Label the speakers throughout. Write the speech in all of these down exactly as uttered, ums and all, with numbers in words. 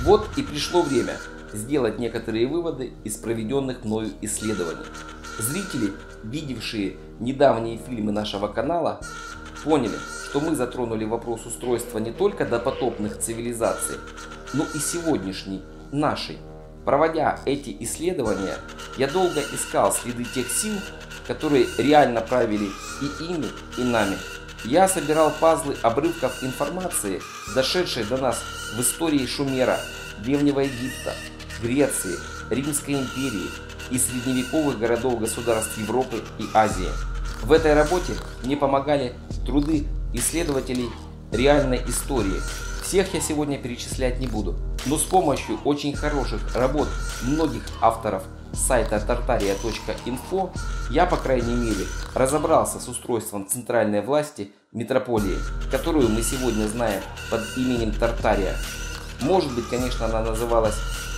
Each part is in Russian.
Speaker 1: Вот и пришло время сделать некоторые выводы из проведенных мною исследований. Зрители, видевшие недавние фильмы нашего канала, поняли, что мы затронули вопрос устройства не только допотопных цивилизаций, но и сегодняшней, нашей. Проводя эти исследования, я долго искал следы тех сил, которые реально правили и ими, и нами. Я собирал пазлы обрывков информации, дошедшей до нас в истории Шумера, Древнего Египта, Греции, Римской империи и средневековых городов-государств Европы и Азии. В этой работе мне помогали труды исследователей реальной истории. Всех я сегодня перечислять не буду, но с помощью очень хороших работ многих авторов сайта тартария точка инфо я, по крайней мере, разобрался с устройством центральной власти метрополии, которую мы сегодня знаем под именем Тартария. Может быть, конечно, она называлась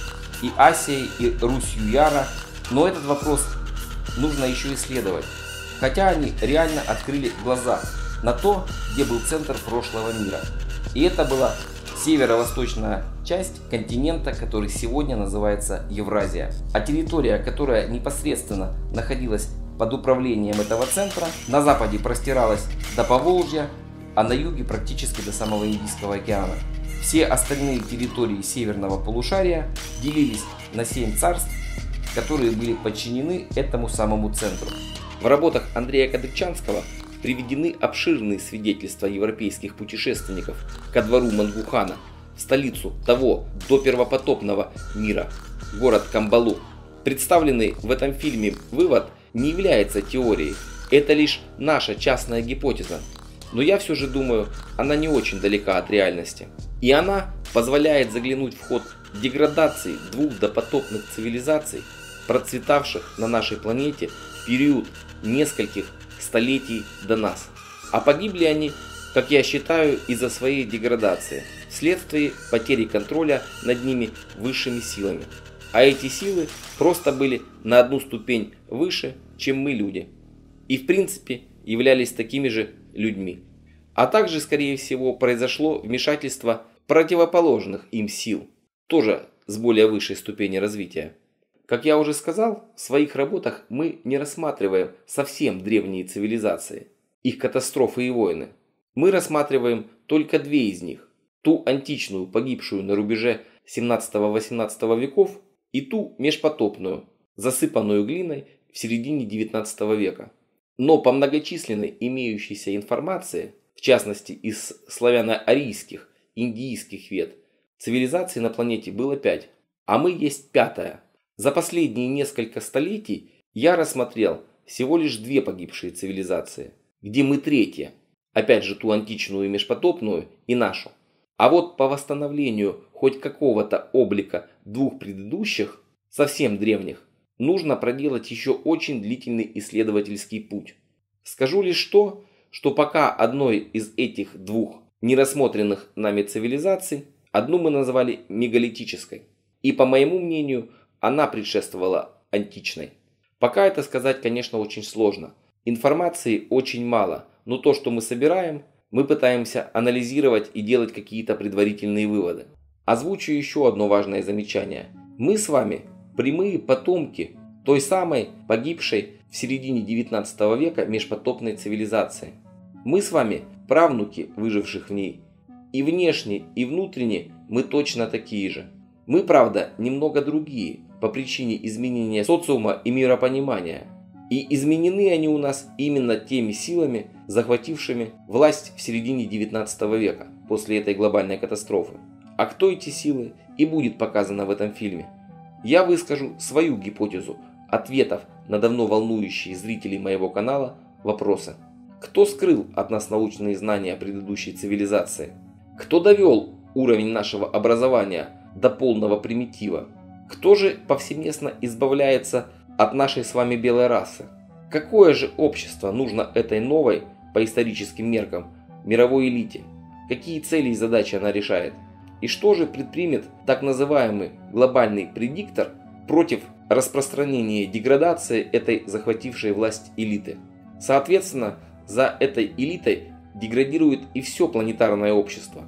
Speaker 1: и Асией, и Русью Яра, но этот вопрос нужно еще исследовать. Хотя они реально открыли глаза на то, где был центр прошлого мира. И это была северо-восточная часть континента, который сегодня называется Евразия. А территория, которая непосредственно находилась под управлением этого центра, на западе простиралась до Поволжья, а на юге практически до самого Индийского океана. Все остальные территории северного полушария делились на семь царств, которые были подчинены этому самому центру. В работах Андрея Кадыкчанского приведены обширные свидетельства европейских путешественников ко двору Мангухана, в столицу того допервопотопного мира, город Камбалу. Представленный в этом фильме вывод не является теорией, это лишь наша частная гипотеза. Но я все же думаю, она не очень далека от реальности. И она позволяет заглянуть в ход деградации двух допотопных цивилизаций, процветавших на нашей планете в период нескольких столетий до нас. А погибли они, как я считаю, из-за своей деградации, вследствие потери контроля над ними высшими силами. А эти силы просто были на одну ступень выше, чем мы, люди. И в принципе являлись такими же людьми. А также, скорее всего, произошло вмешательство противоположных им сил, тоже с более высшей ступени развития. Как я уже сказал, в своих работах мы не рассматриваем совсем древние цивилизации, их катастрофы и войны. Мы рассматриваем только две из них. Ту античную, погибшую на рубеже семнадцатого-восемнадцатого веков, и ту межпотопную, засыпанную глиной в середине девятнадцатого века. Но по многочисленной имеющейся информации, в частности из славяно-арийских, индийских вет, цивилизаций на планете было пять, а мы есть пятая. За последние несколько столетий я рассмотрел всего лишь две погибшие цивилизации, где мы третья, опять же ту античную и межпотопную и нашу. А вот по восстановлению хоть какого-то облика двух предыдущих, совсем древних, нужно проделать еще очень длительный исследовательский путь. Скажу лишь то, что пока одной из этих двух нерассмотренных нами цивилизаций, одну мы назвали мегалитической. И по моему мнению, она предшествовала античной. Пока это сказать, конечно, очень сложно. Информации очень мало, но то, что мы собираем, мы пытаемся анализировать и делать какие-то предварительные выводы. Озвучу еще одно важное замечание. Мы с вами прямые потомки той самой погибшей в середине девятнадцатого века межпотопной цивилизации. Мы с вами правнуки выживших в ней. И внешне, и внутренне мы точно такие же. Мы, правда, немного другие по причине изменения социума и миропонимания. И изменены они у нас именно теми силами, захватившими власть в середине девятнадцатого века, после этой глобальной катастрофы. А кто эти силы, и будет показано в этом фильме. Я выскажу свою гипотезу ответов на давно волнующие зрителей моего канала вопросы. Кто скрыл от нас научные знания предыдущей цивилизации? Кто довел уровень нашего образования до полного примитива? Кто же повсеместно избавляется от нашей с вами белой расы? Какое же общество нужно этой новой, по историческим меркам, мировой элите? Какие цели и задачи она решает? И что же предпримет так называемый глобальный предиктор против распространения деградации этой захватившей власть элиты? Соответственно, за этой элитой деградирует и все планетарное общество.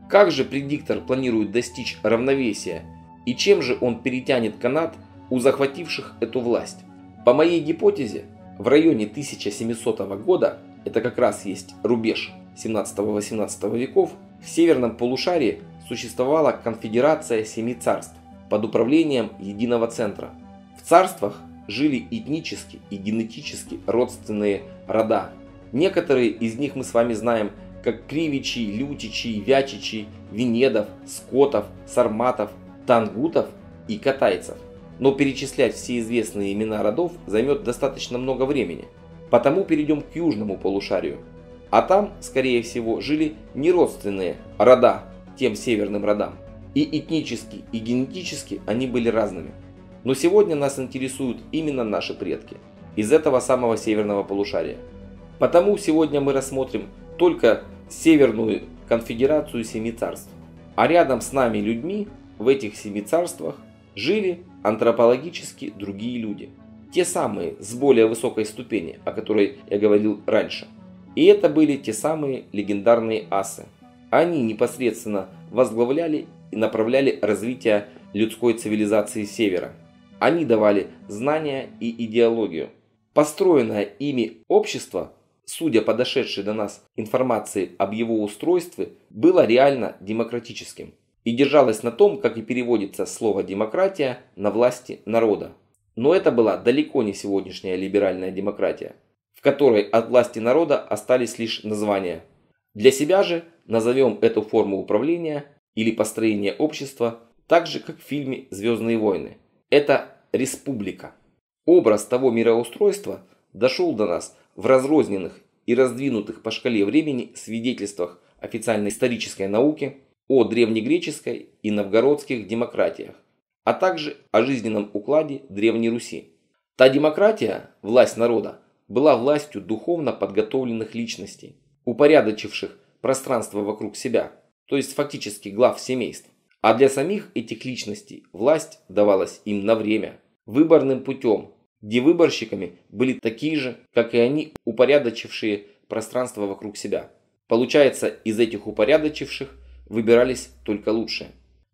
Speaker 1: Как же предиктор планирует достичь равновесия и чем же он перетянет канат у захвативших эту власть? По моей гипотезе, в районе тысяча семисотого года, это как раз есть рубеж семнадцатого-восемнадцатого веков, в северном полушарии существовала конфедерация семи царств под управлением единого центра. В царствах жили этнически и генетически родственные рода. Некоторые из них мы с вами знаем как Кривичи, Лютичи, Вячичи, Венедов, Скотов, Сарматов, Тангутов и Катайцев. Но перечислять все известные имена родов займет достаточно много времени. Потому перейдем к южному полушарию. А там, скорее всего, жили не родственные рода тем северным родам. И этнически, и генетически они были разными. Но сегодня нас интересуют именно наши предки из этого самого северного полушария. Потому сегодня мы рассмотрим только Северную конфедерацию семи царств. А рядом с нами людьми в этих семи царствах жили антропологически другие люди. Те самые с более высокой ступени, о которой я говорил раньше. И это были те самые легендарные асы. Они непосредственно возглавляли и направляли развитие людской цивилизации Севера. Они давали знания и идеологию. Построенное ими общество, судя по дошедшей до нас информации об его устройстве, было реально демократическим. И держалось на том, как и переводится слово «демократия», на власти народа. Но это была далеко не сегодняшняя либеральная демократия, в которой от власти народа остались лишь названия. Для себя же назовем эту форму управления или построения общества так же, как в фильме «Звездные войны». Это республика. Образ того мироустройства дошел до нас в разрозненных и раздвинутых по шкале времени свидетельствах официальной исторической науки о древнегреческой и новгородских демократиях, а также о жизненном укладе Древней Руси. Та демократия, власть народа, была властью духовно подготовленных личностей, упорядочивших пространство вокруг себя, то есть фактически глав семейств. А для самих этих личностей власть давалась им на время, выборным путем, где выборщиками были такие же, как и они, упорядочившие пространство вокруг себя. Получается, из этих упорядочивших выбирались только лучшие.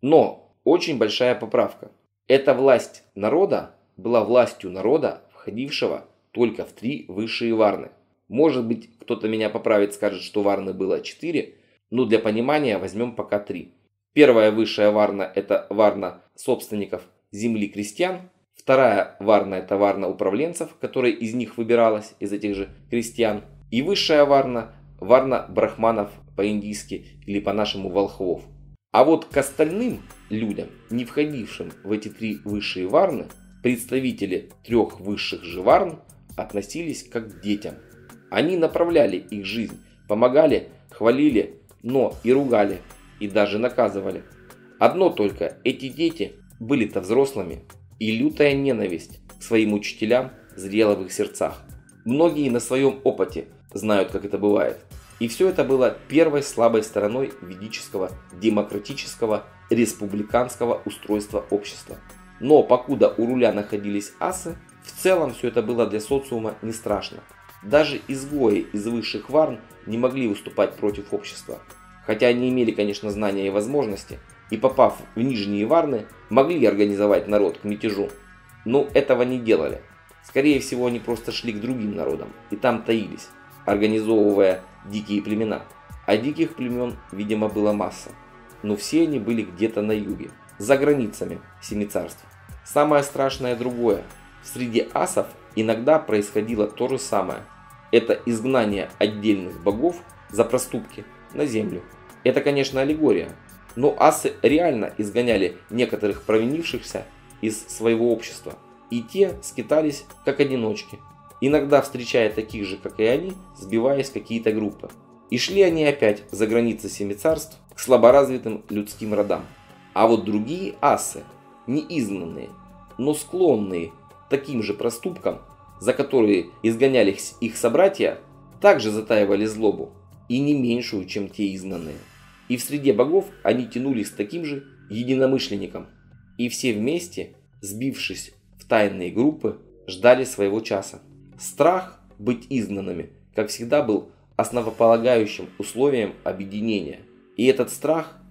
Speaker 1: Но очень большая поправка. Эта власть народа была властью народа, входившего только в три высшие варны. Может быть, кто-то меня поправит, скажет, что варны было четыре, но для понимания возьмем пока три. Первая высшая варна – это варна собственников земли крестьян. Вторая варна – это варна управленцев, которая из них выбиралась, из этих же крестьян. И высшая варна – варна брахманов по-индийски или по-нашему волхвов. А вот к остальным людям, не входившим в эти три высшие варны, представители трех высших же варн относились как к детям. Они направляли их жизнь, помогали, хвалили, но и ругали, и даже наказывали. Одно только, эти дети были-то взрослыми, и лютая ненависть к своим учителям зрела в их сердцах. Многие на своем опыте знают, как это бывает. И все это было первой слабой стороной ведического, демократического, республиканского устройства общества. Но покуда у руля находились асы, в целом все это было для социума не страшно. Даже изгои из высших варн не могли выступать против общества. Хотя они имели, конечно, знания и возможности, и попав в нижние варны, могли организовать народ к мятежу. Но этого не делали. Скорее всего, они просто шли к другим народам и там таились, организовывая дикие племена. А диких племен, видимо, была масса. Но все они были где-то на юге, за границами семи царств. Самое страшное другое. Среди асов иногда происходило то же самое. Это изгнание отдельных богов за проступки на землю. Это, конечно, аллегория. Но асы реально изгоняли некоторых провинившихся из своего общества. И те скитались как одиночки, иногда встречая таких же, как и они, сбиваясь в какие-то группы. И шли они опять за границы семи царств к слаборазвитым людским родам. А вот другие асы, не изгнанные, но склонные к таким же проступкам, за которые изгонялись их собратья, также затаивали злобу, и не меньшую, чем те изгнанные. И в среде богов они тянулись к таким же единомышленникам. И все вместе, сбившись в тайные группы, ждали своего часа. Страх быть изгнанными, как всегда, был основополагающим условием объединения. И этот страх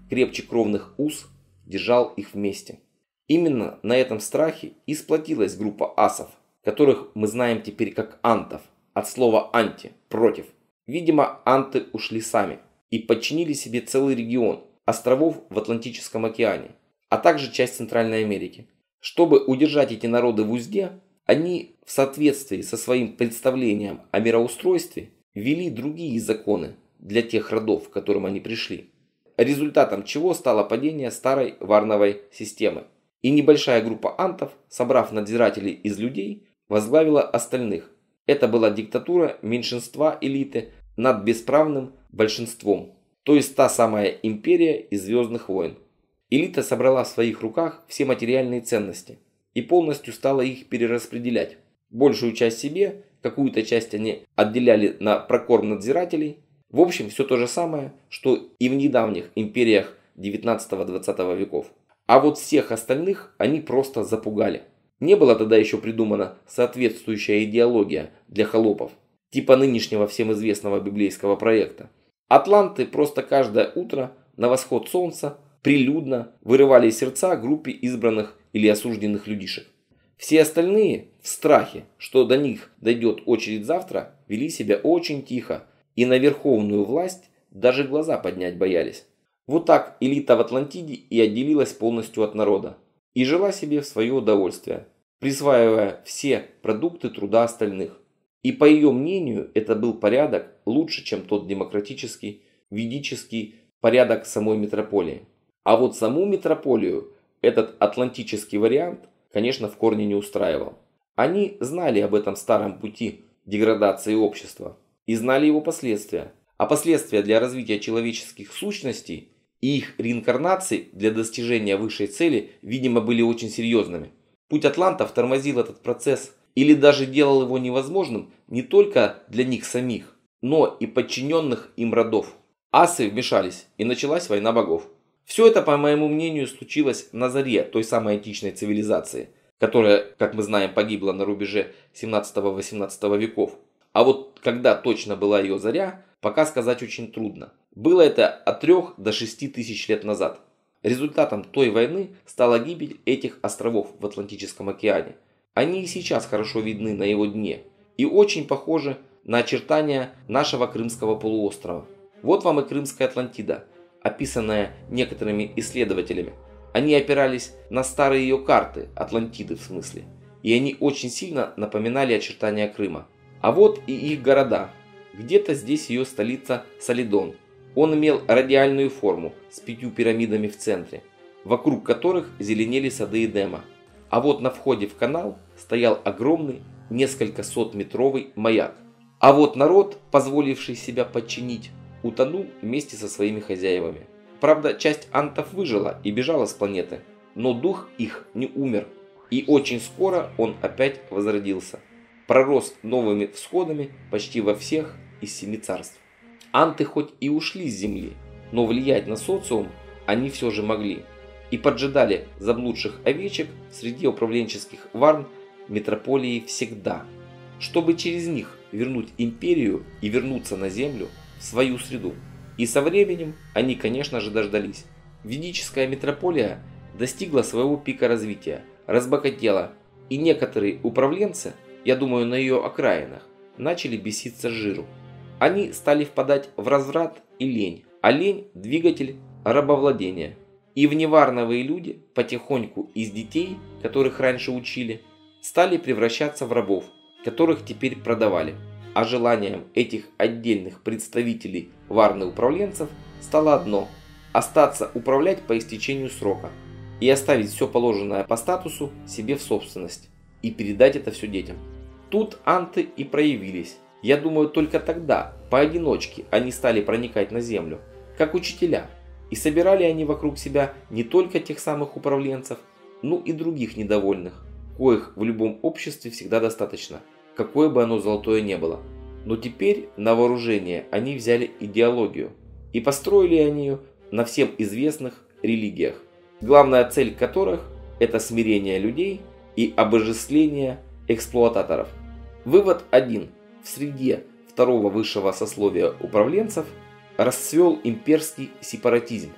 Speaker 1: крепче кровных уз держал их вместе. Именно на этом страхе и сплотилась группа асов, которых мы знаем теперь как антов, от слова анти – против. Видимо, анты ушли сами и подчинили себе целый регион островов в Атлантическом океане, а также часть Центральной Америки. Чтобы удержать эти народы в узде, они в соответствии со своим представлением о мироустройстве ввели другие законы для тех родов, к которым они пришли, результатом чего стало падение старой варновой системы. И небольшая группа антов, собрав надзирателей из людей, возглавила остальных. Это была диктатура меньшинства элиты над бесправным большинством, то есть та самая империя из «Звездных войн». Элита собрала в своих руках все материальные ценности и полностью стала их перераспределять. Большую часть себе, какую-то часть они отделяли на прокорм надзирателей. В общем, все то же самое, что и в недавних империях девятнадцатого-двадцатого веков. А вот всех остальных они просто запугали. Не было тогда еще придумана соответствующая идеология для холопов, типа нынешнего всем известного библейского проекта. Атланты просто каждое утро на восход солнца прилюдно вырывали из сердца группе избранных или осужденных людишек. Все остальные в страхе, что до них дойдет очередь завтра, вели себя очень тихо и на верховную власть даже глаза поднять боялись. Вот так элита в Атлантиде и отделилась полностью от народа и жила себе в свое удовольствие, присваивая все продукты труда остальных. И по ее мнению это был порядок лучше, чем тот демократический, ведический порядок самой метрополии. А вот саму метрополию этот атлантический вариант, конечно, в корне не устраивал. Они знали об этом старом пути деградации общества и знали его последствия. А последствия для развития человеческих сущностей и их реинкарнации для достижения высшей цели, видимо, были очень серьезными. Путь атлантов тормозил этот процесс или даже делал его невозможным не только для них самих, но и подчиненных им родов. Асы вмешались, и началась война богов. Все это, по моему мнению, случилось на заре той самой античной цивилизации, которая, как мы знаем, погибла на рубеже семнадцатого-восемнадцатого веков. А вот когда точно была ее заря, пока сказать очень трудно. Было это от трёх до шести тысяч лет назад. Результатом той войны стала гибель этих островов в Атлантическом океане. Они и сейчас хорошо видны на его дне и очень похожи на очертания нашего Крымского полуострова. Вот вам и Крымская Атлантида, описанная некоторыми исследователями. Они опирались на старые ее карты, Атлантиды в смысле, и они очень сильно напоминали очертания Крыма. А вот и их города. Где-то здесь ее столица Солидон. Он имел радиальную форму с пятью пирамидами в центре, вокруг которых зеленели сады Эдема. А вот на входе в канал стоял огромный, несколько сот метровый маяк. А вот народ, позволивший себя подчинить, утонул вместе со своими хозяевами. Правда, часть антов выжила и бежала с планеты, но дух их не умер, и очень скоро он опять возродился. Пророс новыми всходами почти во всех из семи царств. Анты хоть и ушли с Земли, но влиять на социум они все же могли и поджидали заблудших овечек среди управленческих варн метрополии всегда, чтобы через них вернуть империю и вернуться на Землю в свою среду. И со временем они, конечно же, дождались. Ведическая метрополия достигла своего пика развития, разбогатела, и некоторые управленцы, я думаю, на ее окраинах, начали беситься с жиру. Они стали впадать в разврат и лень, а лень – двигатель рабовладения. И вневарновые люди потихоньку из детей, которых раньше учили, стали превращаться в рабов, которых теперь продавали. А желанием этих отдельных представителей варны управленцев стало одно – остаться управлять по истечению срока и оставить все положенное по статусу себе в собственность и передать это все детям. Тут анты и проявились. Я думаю, только тогда, поодиночке, они стали проникать на землю, как учителя. И собирали они вокруг себя не только тех самых управленцев, но и других недовольных, коих в любом обществе всегда достаточно, какое бы оно золотое не было. Но теперь на вооружение они взяли идеологию, и построили они ее на всем известных религиях, главная цель которых – это смирение людей и обожествление эксплуататоров. Вывод один. В среде второго высшего сословия управленцев расцвел имперский сепаратизм.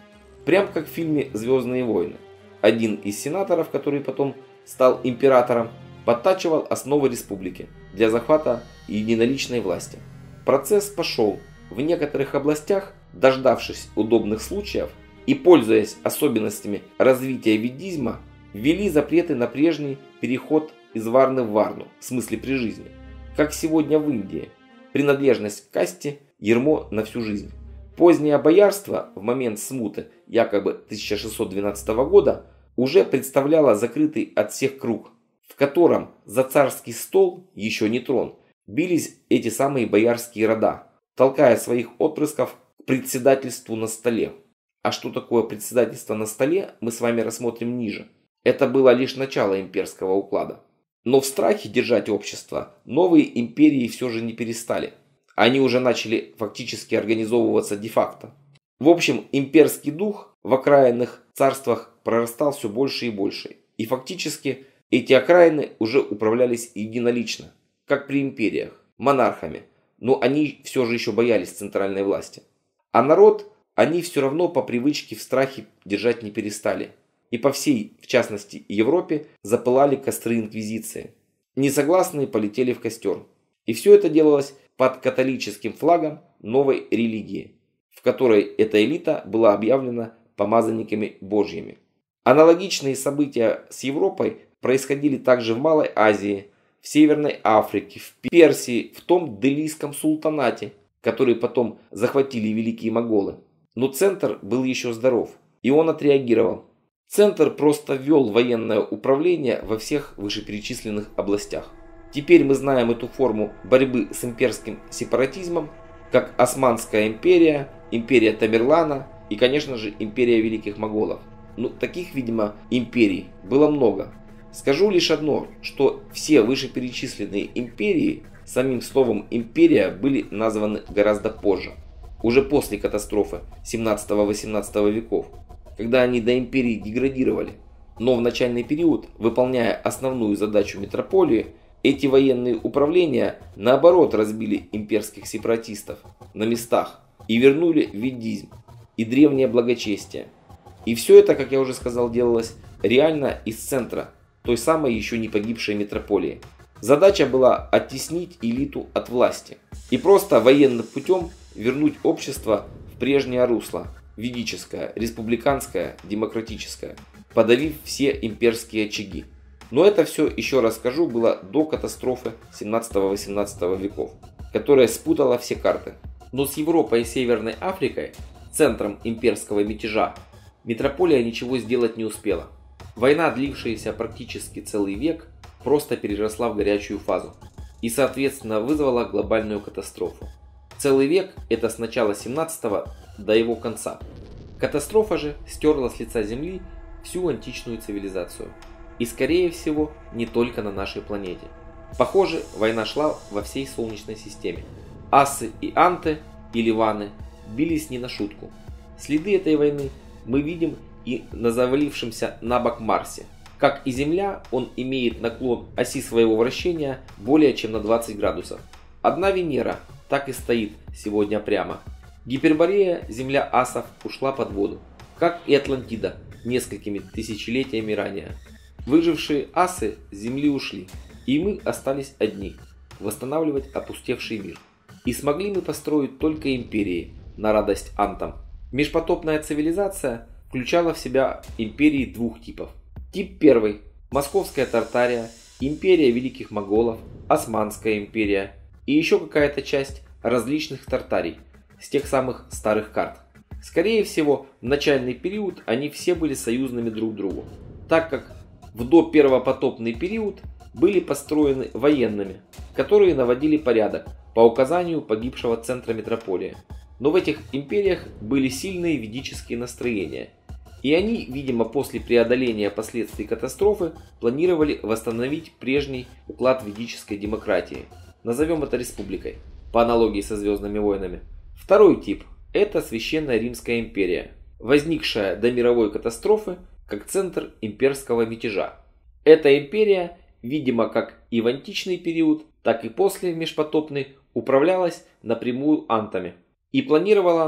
Speaker 1: Прям как в фильме «Звездные войны». Один из сенаторов, который потом стал императором, подтачивал основы республики для захвата единоличной власти. Процесс пошел. В некоторых областях, дождавшись удобных случаев и пользуясь особенностями развития ведизма, ввели запреты на прежний переход из варны в варну, в смысле при жизни. Как сегодня в Индии. Принадлежность к касте – ярмо на всю жизнь. Позднее боярство в момент смуты, якобы тысяча шестьсот двенадцатого года, уже представляло закрытый от всех круг, в котором за царский стол, еще не трон, бились эти самые боярские рода, толкая своих отпрысков к председательству на столе. А что такое председательство на столе, мы с вами рассмотрим ниже. Это было лишь начало имперского уклада. Но в страхе держать общество новые империи все же не перестали. Они уже начали фактически организовываться де-факто. В общем, имперский дух в окраинных царствах прорастал все больше и больше. И фактически эти окраины уже управлялись единолично, как при империях, монархами. Но они все же еще боялись центральной власти. А народ они все равно по привычке в страхе держать не перестали. И по всей, в частности, Европе запылали костры инквизиции. Несогласные полетели в костер. И все это делалось под католическим флагом новой религии, в которой эта элита была объявлена помазанниками божьими. Аналогичные события с Европой происходили также в Малой Азии, в Северной Африке, в Персии, в том Делийском султанате, который потом захватили великие моголы. Но центр был еще здоров, и он отреагировал. Центр просто ввел военное управление во всех вышеперечисленных областях. Теперь мы знаем эту форму борьбы с имперским сепаратизмом, как Османская империя, империя Тамерлана и, конечно же, империя великих моголов. Ну, таких, видимо, империй было много. Скажу лишь одно, что все вышеперечисленные империи самим словом «империя» были названы гораздо позже, уже после катастрофы семнадцатого-восемнадцатого веков, когда они до империи деградировали. Но в начальный период, выполняя основную задачу метрополии, эти военные управления наоборот разбили имперских сепаратистов на местах и вернули ведизм и древнее благочестие. И все это, как я уже сказал, делалось реально из центра, той самой еще не погибшей метрополии. Задача была оттеснить элиту от власти и просто военным путем вернуть общество в прежнее русло, ведическое, республиканское, демократическое, подавив все имперские очаги. Но это все, еще раз скажу, было до катастрофы семнадцатого-восемнадцатого веков, которая спутала все карты. Но с Европой и Северной Африкой, центром имперского мятежа, метрополия ничего сделать не успела. Война, длившаяся практически целый век, просто переросла в горячую фазу и, соответственно, вызвала глобальную катастрофу. Целый век – это с начала семнадцатого до его конца. Катастрофа же стерла с лица Земли всю античную цивилизацию. И, скорее всего, не только на нашей планете. Похоже, война шла во всей Солнечной системе. Асы и анты, или ваны, бились не на шутку. Следы этой войны мы видим и на завалившемся на бок Марсе. Как и Земля, он имеет наклон оси своего вращения более чем на двадцать градусов. Одна Венера так и стоит сегодня прямо. Гиперборея, Земля асов, ушла под воду, как и Атлантида несколькими тысячелетиями ранее. Выжившие асы с Земли ушли, и мы остались одни, восстанавливать опустевший мир. И смогли мы построить только империи, на радость антам. Межпотопная цивилизация включала в себя империи двух типов. Тип первый – Московская Тартария, империя великих моголов, Османская империя и еще какая-то часть различных Тартарий с тех самых старых карт. Скорее всего, в начальный период они все были союзными друг другу, так как в допервопотопный период были построены военными, которые наводили порядок по указанию погибшего центра метрополии. Но в этих империях были сильные ведические настроения, и они, видимо, после преодоления последствий катастрофы планировали восстановить прежний уклад ведической демократии. Назовем это республикой, по аналогии со Звездными войнами. Второй тип – это Священная Римская империя, возникшая до мировой катастрофы как центр имперского мятежа. Эта империя, видимо, как и в античный период, так и после межпотопный, управлялась напрямую антами. И планировала она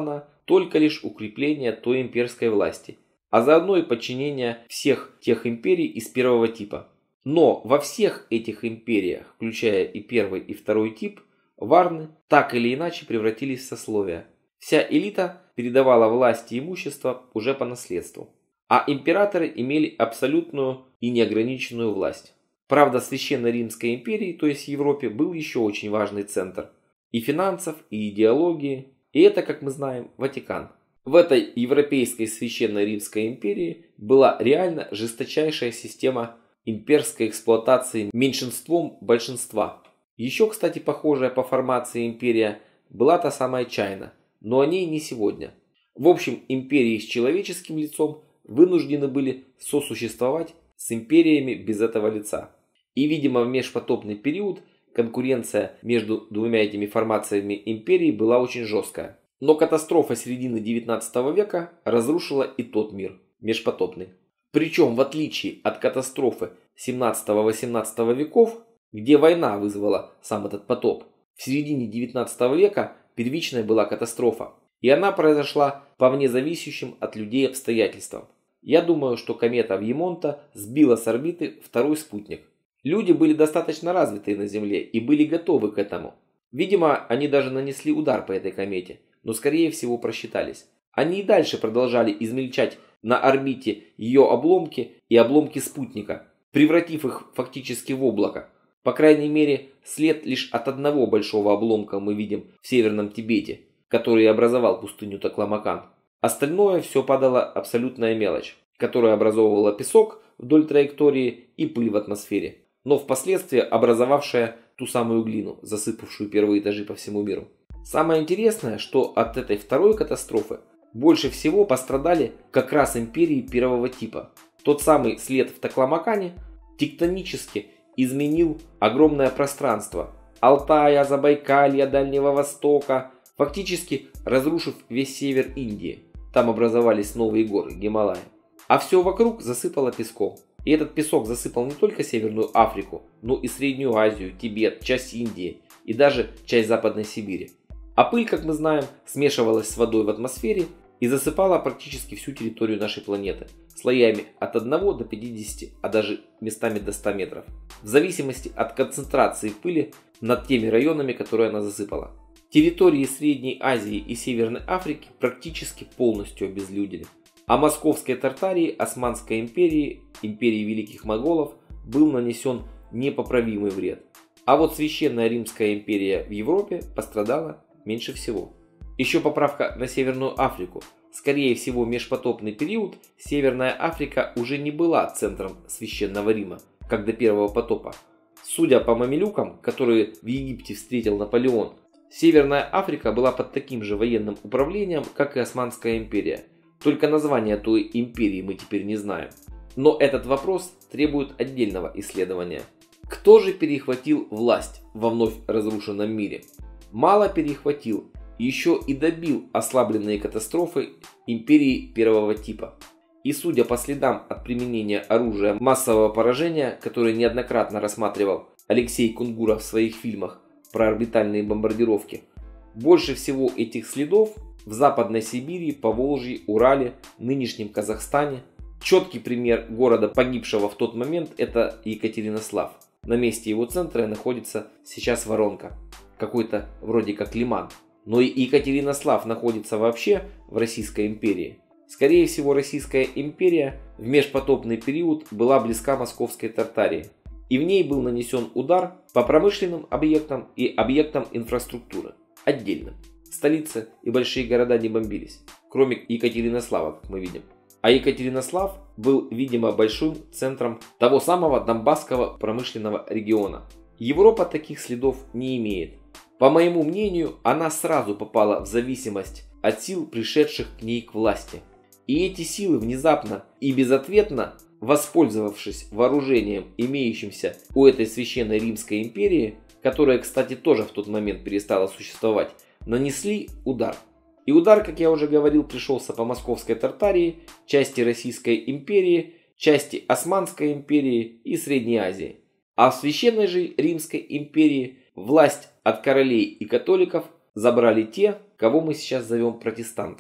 Speaker 1: только лишь укрепление той имперской власти, а заодно и подчинение всех тех империй из первого типа. Но во всех этих империях, включая и первый, и второй тип, варны так или иначе превратились в сословия. Вся элита передавала власть и имущество уже по наследству, а императоры имели абсолютную и неограниченную власть. Правда, Священной Римской империи, то есть в Европе, был еще очень важный центр и финансов, и идеологии, и это, как мы знаем, Ватикан. В этой Европейской Священной Римской империи была реально жесточайшая система имперской эксплуатации меньшинством большинства. Еще, кстати, похожая по формации империя была та самая Чайна, но о ней не сегодня. В общем, империи с человеческим лицом вынуждены были сосуществовать с империями без этого лица. И, видимо, в межпотопный период конкуренция между двумя этими формациями империи была очень жесткая. Но катастрофа середины девятнадцатого века разрушила и тот мир, межпотопный. Причем, в отличие от катастрофы семнадцатого-восемнадцатого веков, где война вызвала сам этот потоп, в середине девятнадцатого века первичная была катастрофа. И она произошла по внезависящим от людей обстоятельствам. Я думаю, что комета Вьемонта сбила с орбиты второй спутник. Люди были достаточно развитые на Земле и были готовы к этому. Видимо, они даже нанесли удар по этой комете, но скорее всего просчитались. Они и дальше продолжали измельчать на орбите ее обломки и обломки спутника, превратив их фактически в облако. По крайней мере, след лишь от одного большого обломка мы видим в Северном Тибете, который образовал пустыню Такламакан. Остальное все падала абсолютная мелочь, которая образовывала песок вдоль траектории и пыль в атмосфере, но впоследствии образовавшая ту самую глину, засыпавшую первые этажи по всему миру. Самое интересное, что от этой второй катастрофы больше всего пострадали как раз империи первого типа. Тот самый след в Такламакане тектонически изменил огромное пространство Алтая, Забайкалья, Дальнего Востока, фактически разрушив весь север Индии. Там образовались новые горы, Гималаи. А все вокруг засыпало песком. И этот песок засыпал не только Северную Африку, но и Среднюю Азию, Тибет, часть Индии и даже часть Западной Сибири. А пыль, как мы знаем, смешивалась с водой в атмосфере и засыпала практически всю территорию нашей планеты слоями от одного до пятидесяти, а даже местами до ста метров, в зависимости от концентрации пыли над теми районами, которые она засыпала. Территории Средней Азии и Северной Африки практически полностью обезлюдили. А Московской Тартарии, Османской империи, империи Великих Моголов был нанесен непоправимый вред. А вот Священная Римская империя в Европе пострадала меньше всего. Еще поправка на Северную Африку. Скорее всего, в межпотопный период Северная Африка уже не была центром Священного Рима, как до первого потопа. Судя по мамилюкам, которые в Египте встретил Наполеон, Северная Африка была под таким же военным управлением, как и Османская империя. Только название той империи мы теперь не знаем. Но этот вопрос требует отдельного исследования. Кто же перехватил власть во вновь разрушенном мире? Мало перехватил, еще и добил ослабленные катастрофой империи первого типа. И судя по следам от применения оружия массового поражения, которое неоднократно рассматривал Алексей Кунгуров в своих фильмах про орбитальные бомбардировки, больше всего этих следов в Западной Сибири, Поволжье, Урале, нынешнем Казахстане. Четкий пример города, погибшего в тот момент, это Екатеринослав. На месте его центра находится сейчас воронка, какой-то вроде как лиман. Но и Екатеринослав находится вообще в Российской империи. Скорее всего, Российская империя в межпотопный период была близка Московской Тартарии. И в ней был нанесен удар по промышленным объектам и объектам инфраструктуры отдельно. Столицы и большие города не бомбились, кроме Екатеринослава, как мы видим. А Екатеринослав был, видимо, большим центром того самого Донбасского промышленного региона. Европа таких следов не имеет. По моему мнению, она сразу попала в зависимость от сил, пришедших к ней к власти. И эти силы внезапно и безответно, воспользовавшись вооружением, имеющимся у этой Священной Римской империи, которая, кстати, тоже в тот момент перестала существовать, нанесли удар. И удар, как я уже говорил, пришелся по Московской Тартарии, части Российской империи, части Османской империи и Средней Азии. А в Священной же Римской империи власть от королей и католиков забрали те, кого мы сейчас зовем протестанты.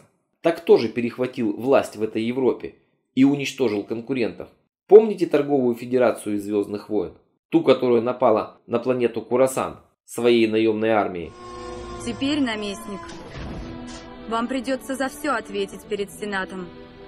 Speaker 1: Так кто же перехватил власть в этой Европе и уничтожил конкурентов? Помните торговую федерацию из «Звездных войн»? Ту, которая напала на планету Курасан своей наемной армией?
Speaker 2: Теперь, наместник, вам придется за все ответить перед Сенатом.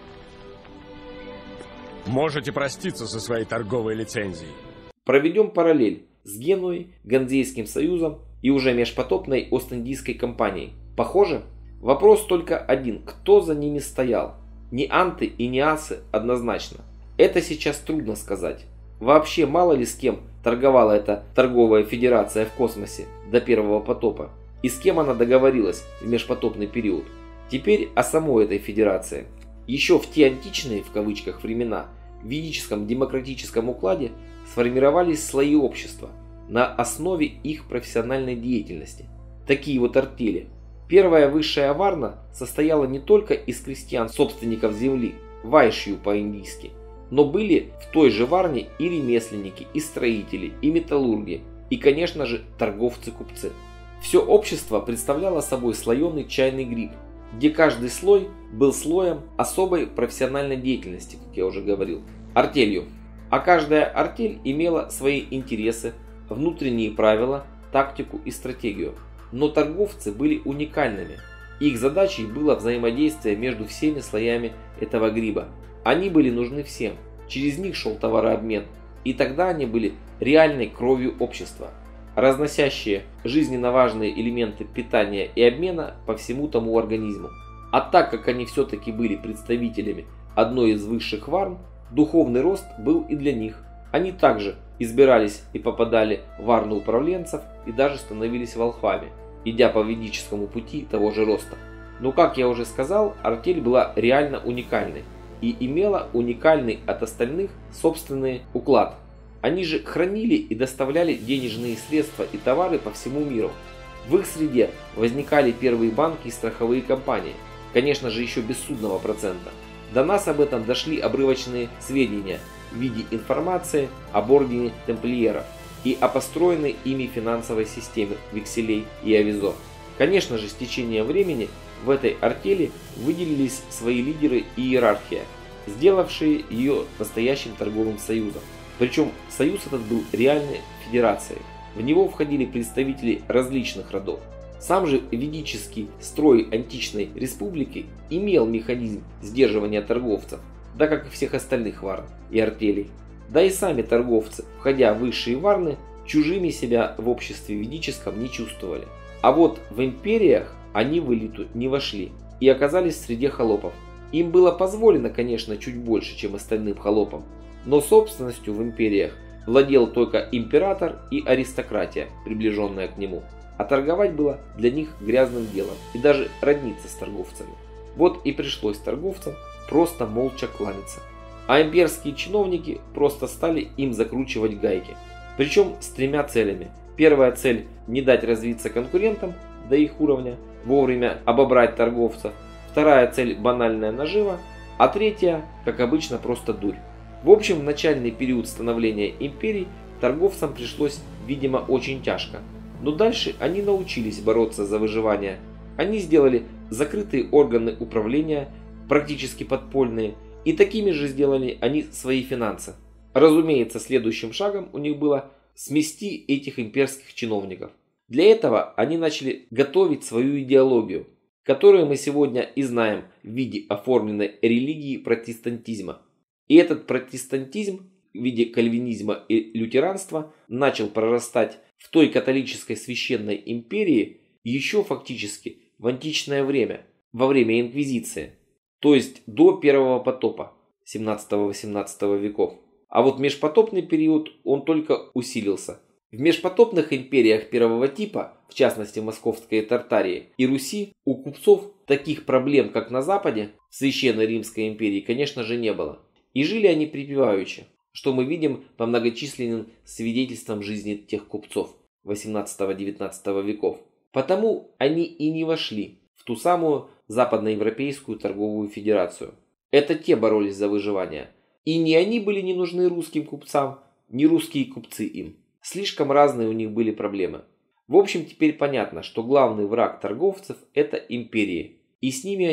Speaker 3: Можете проститься со своей торговой лицензией.
Speaker 1: Проведем параллель с Генуей, Ганзейским союзом и уже межпотопной Ост-Индийской компанией. Похоже? Вопрос только один: кто за ними стоял? Не анты и не асы однозначно. Это сейчас трудно сказать. Вообще мало ли с кем торговала эта торговая федерация в космосе до первого потопа. И с кем она договорилась в межпотопный период. Теперь о самой этой федерации. Еще в те античные, в кавычках, времена, в ведическом демократическом укладе сформировались слои общества на основе их профессиональной деятельности. Такие вот артели. Первая высшая варна состояла не только из крестьян-собственников земли, вайшью по-индийски, но были в той же варне и ремесленники, и строители, и металлурги, и, конечно же, торговцы-купцы. Все общество представляло собой слоеный чайный гриб, где каждый слой был слоем особой профессиональной деятельности, как я уже говорил, артелью. А каждая артель имела свои интересы, внутренние правила, тактику и стратегию. Но торговцы были уникальными. Их задачей было взаимодействие между всеми слоями этого гриба. Они были нужны всем, через них шел товарообмен, и тогда они были реальной кровью общества, разносящие жизненно важные элементы питания и обмена по всему тому организму. А так как они все-таки были представителями одной из высших варн, духовный рост был и для них. Они также избирались и попадали в варну управленцев и даже становились волхвами, идя по ведическому пути того же роста. Но, как я уже сказал, артель была реально уникальной и имела уникальный от остальных собственный уклад. Они же хранили и доставляли денежные средства и товары по всему миру. В их среде возникали первые банки и страховые компании, конечно же еще без судного процента. До нас об этом дошли обрывочные сведения в виде информации об ордене тамплиеров и о построенной ими финансовой системе векселей и авизо. Конечно же, с течением времени в этой артели выделились свои лидеры и иерархия, сделавшие ее настоящим торговым союзом. Причем союз этот был реальной федерацией. В него входили представители различных родов. Сам же ведический строй античной республики имел механизм сдерживания торговцев, да как и всех остальных варн и артелей. Да и сами торговцы, входя в высшие варны, чужими себя в обществе ведическом не чувствовали. А вот в империях они в элиту не вошли и оказались в среде холопов. Им было позволено, конечно, чуть больше, чем остальным холопам, но собственностью в империях владел только император и аристократия, приближенная к нему. А торговать было для них грязным делом и даже родниться с торговцами. Вот и пришлось торговцам просто молча кланяться. А имперские чиновники просто стали им закручивать гайки. Причем с тремя целями. Первая цель – не дать развиться конкурентам до их уровня, вовремя обобрать торговцев. Вторая цель – банальная нажива. А третья, как обычно, просто дурь. В общем, в начальный период становления империй торговцам пришлось, видимо, очень тяжко. Но дальше они научились бороться за выживание. Они сделали закрытые органы управления, практически подпольные, и такими же сделали они свои финансы. Разумеется, следующим шагом у них было смести этих имперских чиновников. Для этого они начали готовить свою идеологию, которую мы сегодня и знаем в виде оформленной религии протестантизма. И этот протестантизм в виде кальвинизма и лютеранства начал прорастать в той католической священной империи еще фактически в античное время, во время инквизиции, то есть до первого потопа семнадцатого-восемнадцатого веков. А вот межпотопный период он только усилился. В межпотопных империях первого типа, в частности Московской Тартарии и Руси, у купцов таких проблем, как на Западе, в Священной Римской империи, конечно же, не было. И жили они припеваючи, что мы видим по многочисленным свидетельствам жизни тех купцов восемнадцатого-девятнадцатого веков. Потому они и не вошли в ту самую Западноевропейскую торговую федерацию. Это те боролись за выживание. И ни они были не нужны русским купцам, ни русские купцы им. Слишком разные у них были проблемы. В общем, теперь понятно, что главный враг торговцев – это империи. И с ними они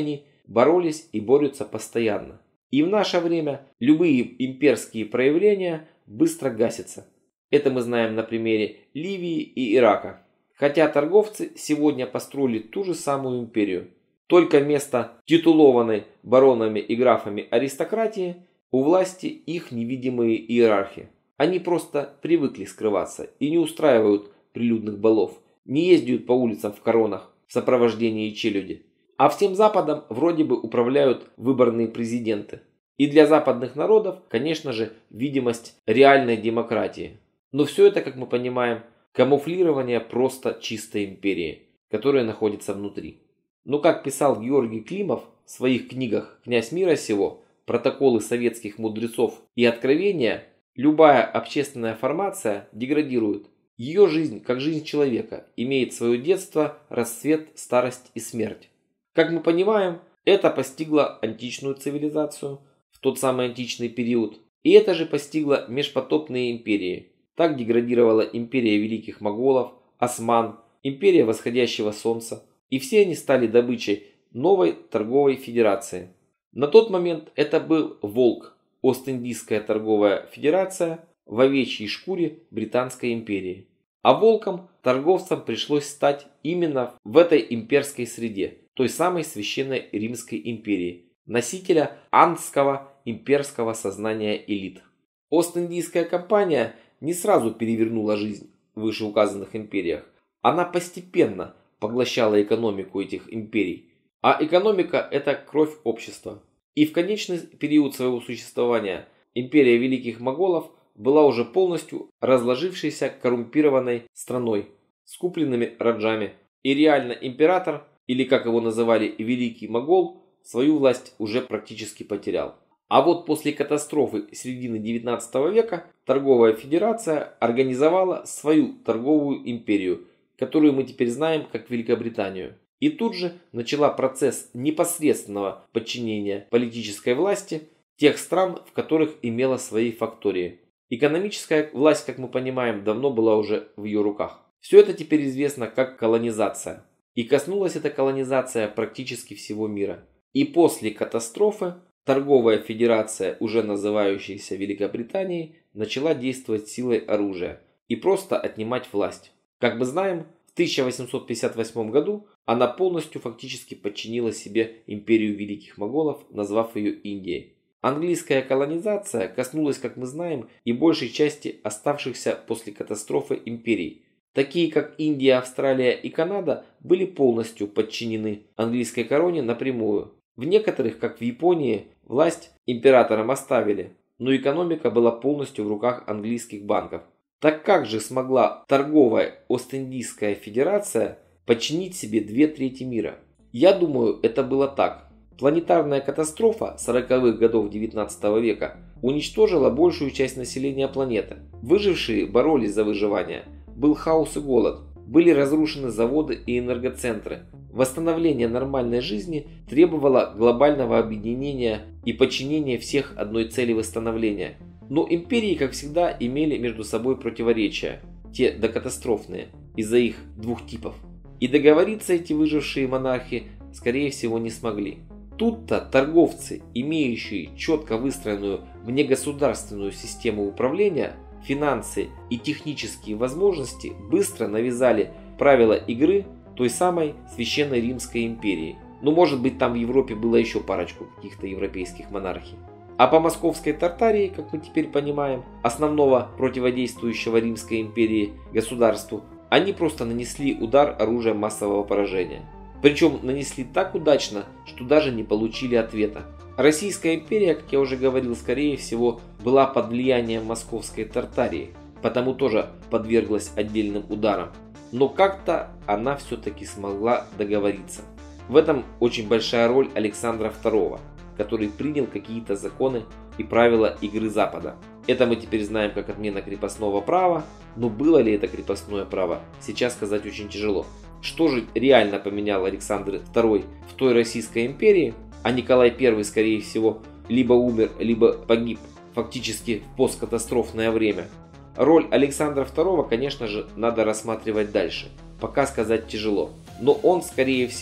Speaker 1: боролись и борются постоянно. И в наше время любые имперские проявления быстро гасятся. Это мы знаем на примере Ливии и Ирака. Хотя торговцы сегодня построили ту же самую империю. Только вместо титулованной баронами и графами аристократии у власти их невидимые иерархи. Они просто привыкли скрываться и не устраивают прилюдных балов, не ездят по улицам в коронах в сопровождении челяди. А всем Западом вроде бы управляют выборные президенты. И для западных народов, конечно же, видимость реальной демократии. Но все это, как мы понимаем, камуфлирование просто чистой империи, которая находится внутри. Но как писал Георгий Климов в своих книгах «Князь мира сего», «Протоколы советских мудрецов» и «Откровения», любая общественная формация деградирует. Ее жизнь, как жизнь человека, имеет свое детство, расцвет, старость и смерть. Как мы понимаем, это постигло античную цивилизацию в тот самый античный период. И это же постигло межпотопные империи. Так деградировала империя великих моголов, осман, империя восходящего солнца. И все они стали добычей новой торговой федерации. На тот момент это был Волк, Ост-Индийская торговая федерация в овечьей шкуре Британской империи. А волком торговцам пришлось стать именно в этой имперской среде, той самой священной Римской империи, носителя андского имперского сознания элит. Ост-Индийская компания не сразу перевернула жизнь в вышеуказанных империях. Она постепенно поглощала экономику этих империй. А экономика – это кровь общества. И в конечный период своего существования империя великих моголов была уже полностью разложившейся коррумпированной страной с купленными раджами. И реально император, или как его называли великий могол, свою власть уже практически потерял. А вот после катастрофы середины девятнадцатого века торговая федерация организовала свою торговую империю, которую мы теперь знаем как Великобританию. И тут же начала процесс непосредственного подчинения политической власти тех стран, в которых имела свои фактории. Экономическая власть, как мы понимаем, давно была уже в ее руках. Все это теперь известно как колонизация. И коснулась эта колонизация практически всего мира. И после катастрофы торговая федерация, уже называющаяся Великобританией, начала действовать силой оружия и просто отнимать власть. Как мы знаем, в тысяча восемьсот пятьдесят восьмом году она полностью фактически подчинила себе империю великих моголов, назвав ее Индией. Английская колонизация коснулась, как мы знаем, и большей части оставшихся после катастрофы империй. Такие как Индия, Австралия и Канада были полностью подчинены английской короне напрямую. В некоторых, как в Японии, власть императорам оставили, но экономика была полностью в руках английских банков. Так как же смогла торговая Ост-Индийская федерация подчинить себе две трети мира? Я думаю, это было так. Планетарная катастрофа сороковых годов девятнадцатого века уничтожила большую часть населения планеты. Выжившие боролись за выживание. Был хаос и голод. Были разрушены заводы и энергоцентры. Восстановление нормальной жизни требовало глобального объединения и подчинения всех одной цели восстановления. Но империи, как всегда, имели между собой противоречия, те докатастрофные, из-за их двух типов. И договориться эти выжившие монархи, скорее всего, не смогли. Тут-то торговцы, имеющие четко выстроенную внегосударственную систему управления, финансы и технические возможности, быстро навязали правила игры той самой Священной Римской империи. Ну, может быть, там в Европе было еще парочку каких-то европейских монархий. А по Московской Тартарии, как мы теперь понимаем, основного противодействующего Римской империи государству, они просто нанесли удар оружием массового поражения. Причем нанесли так удачно, что даже не получили ответа. Российская империя, как я уже говорил, скорее всего, была под влиянием Московской Тартарии, потому тоже подверглась отдельным ударам. Но как-то она все-таки смогла договориться. В этом очень большая роль Александра второго, который принял какие-то законы и правила игры Запада. Это мы теперь знаем как отмена крепостного права, но было ли это крепостное право, сейчас сказать очень тяжело. Что же реально поменял Александр второй в той Российской империи, а Николай первый, скорее всего, либо умер, либо погиб фактически в посткатастрофное время. Роль Александра второго, конечно же, надо рассматривать дальше, пока сказать тяжело. Но он, скорее всего,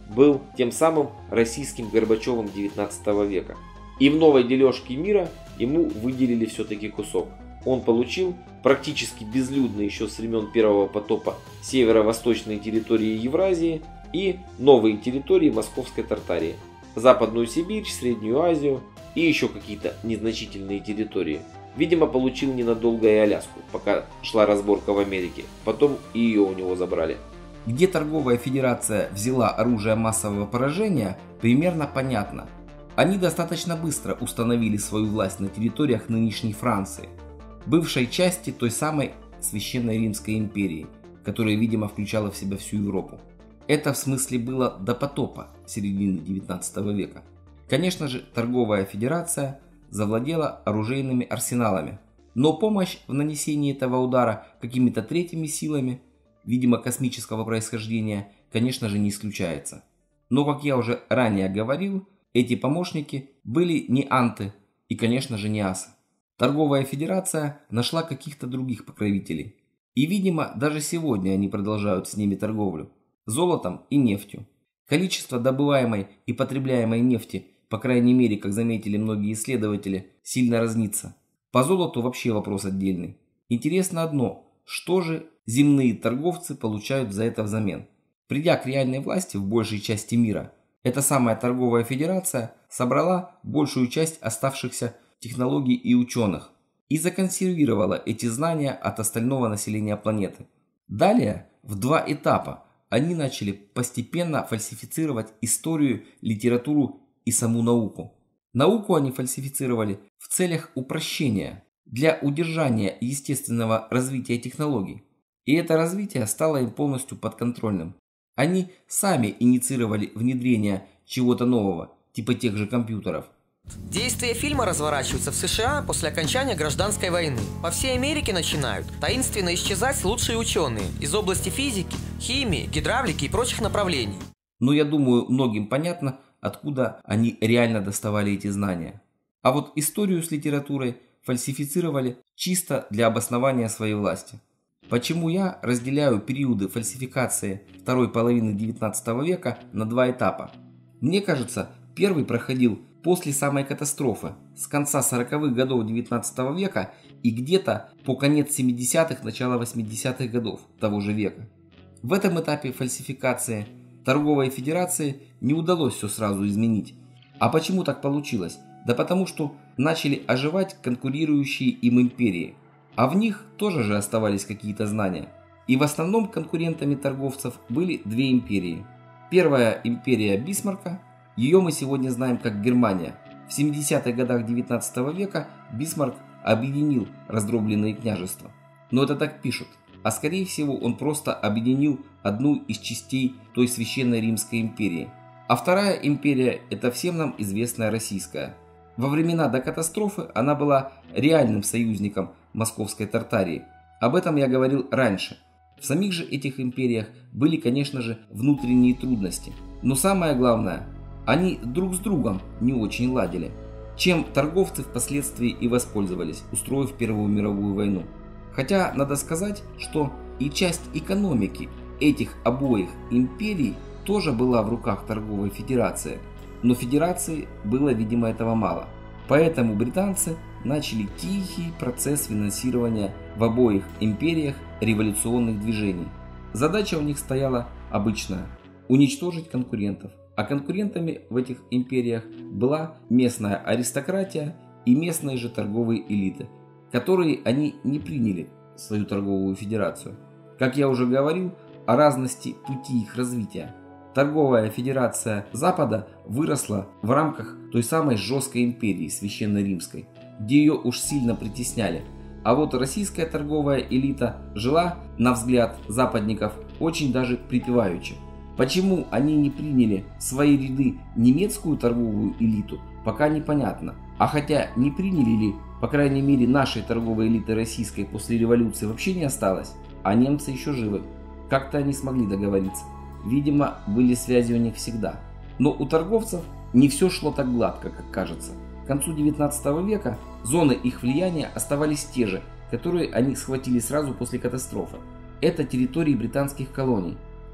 Speaker 1: был тем самым российским Горбачевым девятнадцатого века. И в новой дележке мира ему выделили все-таки кусок. Он получил практически безлюдные еще с времен первого потопа северо-восточные территории Евразии и новые территории Московской Тартарии, Западную Сибирь, Среднюю Азию и еще какие-то незначительные территории. Видимо, получил ненадолго и Аляску, пока шла разборка в Америке, потом и ее у него забрали. Где торговая федерация взяла оружие массового поражения, примерно понятно. Они достаточно быстро установили свою власть на территориях нынешней Франции, бывшей части той самой Священной Римской империи, которая, видимо, включала в себя всю Европу. Это в смысле было до потопа середины девятнадцатого века. Конечно же, торговая федерация завладела оружейными арсеналами, но помощь в нанесении этого удара какими-то третьими силами, видимо космического происхождения, конечно же не исключается. Но, как я уже ранее говорил, эти помощники были не анты и, конечно же, не асы. Торговая федерация нашла каких-то других покровителей. И, видимо, даже сегодня они продолжают с ними торговлю. Золотом и нефтью. Количество добываемой и потребляемой нефти, по крайней мере, как заметили многие исследователи, сильно разнится. По золоту вообще вопрос отдельный. Интересно одно, что же земные торговцы получают за это взамен? Придя к реальной власти в большей части мира, эта самая торговая федерация собрала большую часть оставшихся технологий и ученых и законсервировала эти знания от остального населения планеты. Далее, в два этапа, они начали постепенно фальсифицировать историю, литературу и саму науку. Науку они фальсифицировали в целях упрощения, для удержания естественного развития технологий. И это развитие стало им полностью подконтрольным. Они сами инициировали внедрение чего-то нового, типа тех же компьютеров.
Speaker 4: Действие фильма разворачивается в США после окончания гражданской войны. По всей Америке начинают таинственно исчезать лучшие ученые из области физики, химии, гидравлики и прочих направлений.
Speaker 1: Но я думаю, многим понятно, откуда они реально доставали эти знания. А вот историю с литературой фальсифицировали чисто для обоснования своей власти. Почему я разделяю периоды фальсификации второй половины девятнадцатого века на два этапа? Мне кажется, первый проходил после самой катастрофы, с конца сороковых годов девятнадцатого века и где-то по конец семидесятых, начало восьмидесятых годов того же века. В этом этапе фальсификации торговой федерации не удалось все сразу изменить. А почему так получилось? Да потому что начали оживать конкурирующие им империи. А в них тоже же оставались какие-то знания. И в основном конкурентами торговцев были две империи. Первая империя Бисмарка. Ее мы сегодня знаем как Германия. В семидесятых годах девятнадцатого века Бисмарк объединил раздробленные княжества. Но это так пишут. А скорее всего он просто объединил одну из частей той Священной Римской империи. А вторая империя – это всем нам известная российская. Во времена до катастрофы она была реальным союзником Московской Тартарии. Об этом я говорил раньше. В самих же этих империях были, конечно же, внутренние трудности. Но самое главное – они друг с другом не очень ладили, чем торговцы впоследствии и воспользовались, устроив Первую мировую войну. Хотя надо сказать, что и часть экономики этих обоих империй тоже была в руках торговой федерации, но федерации было, видимо, этого мало. Поэтому британцы начали тихий процесс финансирования в обоих империях революционных движений. Задача у них стояла обычная – уничтожить конкурентов. А конкурентами в этих империях была местная аристократия и местные же торговые элиты, которые они не приняли в свою торговую федерацию. Как я уже говорил о разности пути их развития. Торговая федерация Запада выросла в рамках той самой жесткой империи Священной Римской, где ее уж сильно притесняли. А вот российская торговая элита жила, на взгляд западников, очень даже припеваючи. Почему они не приняли в свои ряды немецкую торговую элиту, пока непонятно. А хотя не приняли ли, по крайней мере, нашей торговой элиты российской после революции вообще не осталось, а немцы еще живы. Как-то они смогли договориться. Видимо, были связи у них всегда. Но у торговцев не все шло так гладко, как кажется. К концу девятнадцатого века зоны их влияния оставались те же, которые они схватили сразу после катастрофы. Это территории британских колоний.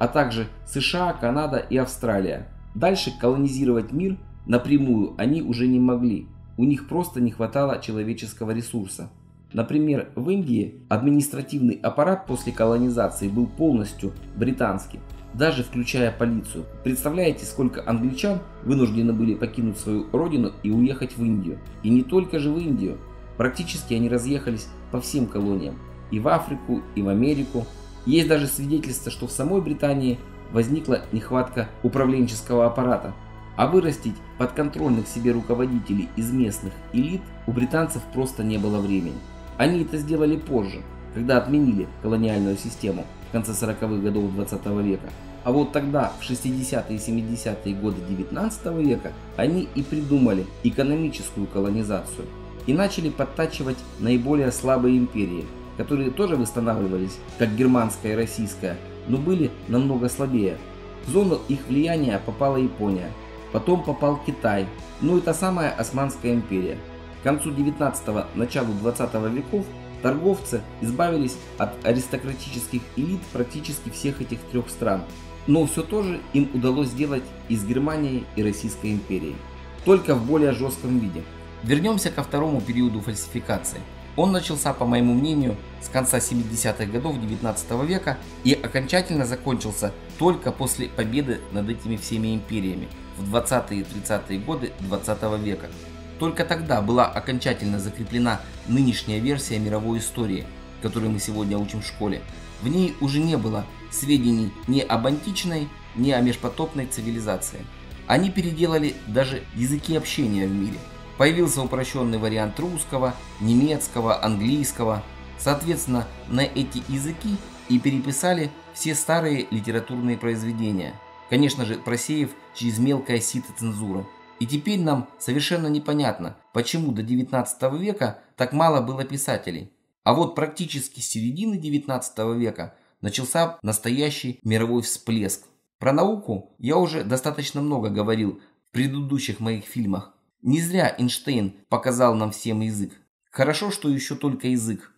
Speaker 1: а также США, Канада и Австралия. Дальше колонизировать мир напрямую они уже не могли. У них просто не хватало человеческого ресурса. Например, в Индии административный аппарат после колонизации был полностью британский, даже включая полицию. Представляете, сколько англичан вынуждены были покинуть свою родину и уехать в Индию? И не только же в Индию. Практически они разъехались по всем колониям. И в Африку, и в Америку. Есть даже свидетельство, что в самой Британии возникла нехватка управленческого аппарата. А вырастить подконтрольных себе руководителей из местных элит у британцев просто не было времени. Они это сделали позже, когда отменили колониальную систему в конце сороковых годов двадцатого века. А вот тогда, в шестидесятые и семидесятые годы девятнадцатого века, они и придумали экономическую колонизацию и начали подтачивать наиболее слабые империи, которые тоже восстанавливались, как германская и российская, но были намного слабее. В зону их влияния попала Япония, потом попал Китай, ну и та самая Османская империя. К концу девятнадцатого – началу двадцатого веков торговцы избавились от аристократических элит практически всех этих трех стран. Но все тоже им удалось сделать и с Германией и Российской империей. Только в более жестком виде. Вернемся ко второму периоду фальсификации. Он начался, по моему мнению, с конца семидесятых годов девятнадцатого века и окончательно закончился только после победы над этими всеми империями в двадцатые и тридцатые годы двадцатого века. Только тогда была окончательно закреплена нынешняя версия мировой истории, которую мы сегодня учим в школе. В ней уже не было сведений ни об античной, ни о межпотопной цивилизации. Они переделали даже языки общения в мире. Появился упрощенный вариант русского, немецкого, английского. Соответственно, на эти языки и переписали все старые литературные произведения. Конечно же, просеяв через мелкое сито цензуры. И теперь нам совершенно непонятно, почему до девятнадцатого века так мало было писателей. А вот практически с середины девятнадцатого века начался настоящий мировой всплеск. Про науку я уже достаточно много говорил в предыдущих моих фильмах. Не зря Эйнштейн показал нам всем язык. Хорошо, что еще только язык.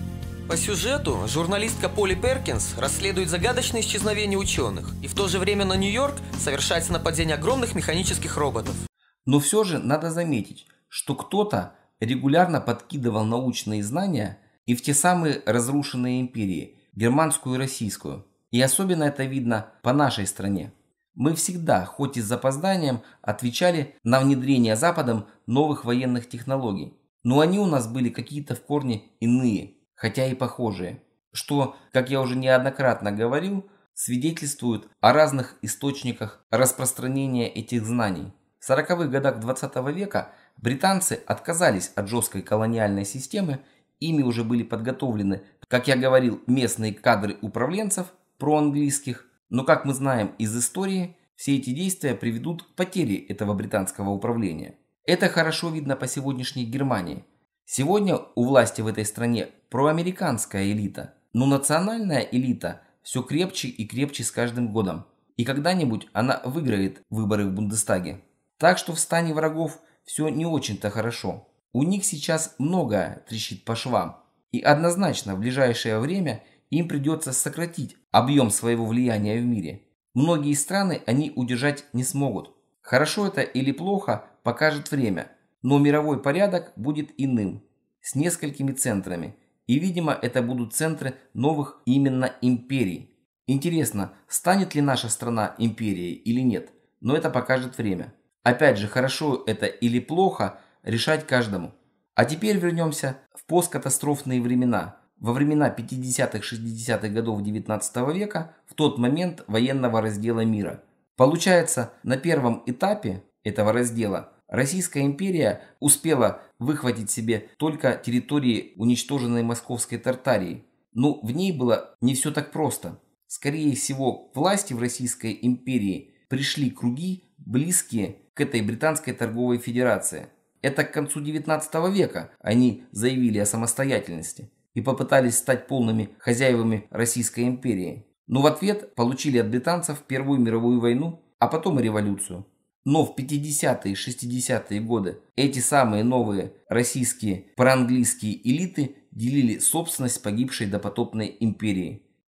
Speaker 4: По сюжету журналистка Полли Перкинс расследует загадочное исчезновение ученых, и в то же время на Нью-Йорк совершается нападение огромных механических роботов.
Speaker 1: Но все же надо заметить, что кто-то регулярно подкидывал научные знания и в те самые разрушенные империи, германскую и российскую. И особенно это видно по нашей стране. Мы всегда, хоть и с запозданием, отвечали на внедрение Западом новых военных технологий. Но они у нас были какие-то в корне иные, хотя и похожие. Что, как я уже неоднократно говорил, свидетельствует о разных источниках распространения этих знаний. В сороковых годах двадцатого века британцы отказались от жесткой колониальной системы, ими уже были подготовлены, как я говорил, местные кадры управленцев проанглийских, но, как мы знаем из истории, все эти действия приведут к потере этого британского управления. Это хорошо видно по сегодняшней Германии. Сегодня у власти в этой стране проамериканская элита, но национальная элита все крепче и крепче с каждым годом, и когда-нибудь она выиграет выборы в Бундестаге. Так что в стане врагов все не очень-то хорошо. У них сейчас многое трещит по швам. И однозначно в ближайшее время им придется сократить объем своего влияния в мире. Многие страны они удержать не смогут. Хорошо это или плохо, покажет время. Но мировой порядок будет иным, с несколькими центрами. И, видимо, это будут центры новых именно империй. Интересно, станет ли наша страна империей или нет, но это покажет время. Опять же, хорошо это или плохо, решать каждому. А теперь вернемся в посткатастрофные времена. Во времена пятидесятых-шестидесятых годов девятнадцатого века, в тот момент военного раздела мира. Получается, на первом этапе этого раздела Российская империя успела выхватить себе только территории уничтоженной Московской Тартарии. Но в ней было не все так просто. Скорее всего, к власти в Российской империи пришли круги, близкие к этой британской торговой федерации. Это к концу девятнадцатого века они заявили о самостоятельности и попытались стать полными хозяевами Российской империи. Но в ответ получили от британцев Первую мировую войну, а потом и революцию. Но в пятидесятые и шестидесятые годы эти самые новые российские проанглийские элиты делили собственность погибшей допотопной империи.